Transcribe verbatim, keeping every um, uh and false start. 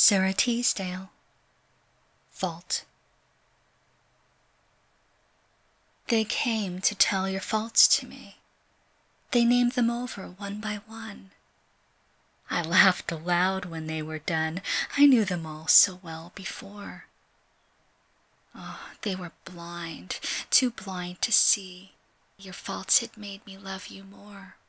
Sara Teasdale. Fault. They came to tell your faults to me. They named them over one by one. I laughed aloud when they were done. I knew them all so well before. Oh, they were blind, too blind to see your faults had made me love you more.